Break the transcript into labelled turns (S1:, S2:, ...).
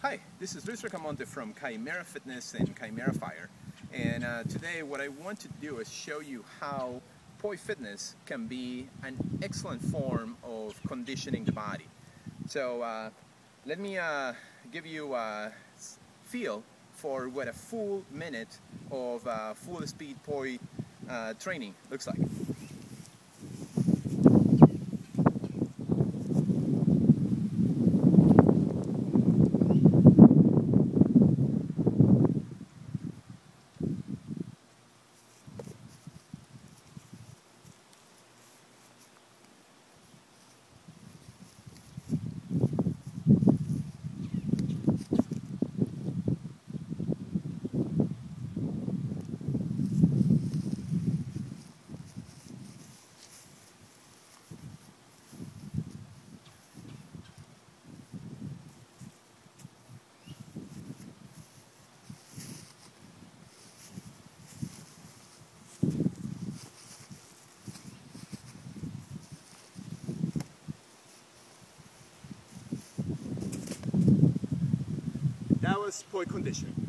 S1: Hi, this is Bracamonte from Kimerafitness and Kimerafire, and today what I want to do is show you how Poi Fitness can be an excellent form of conditioning the body. So let me give you a feel for what a full minute of full speed Poi training looks like. That was Poi conditioning.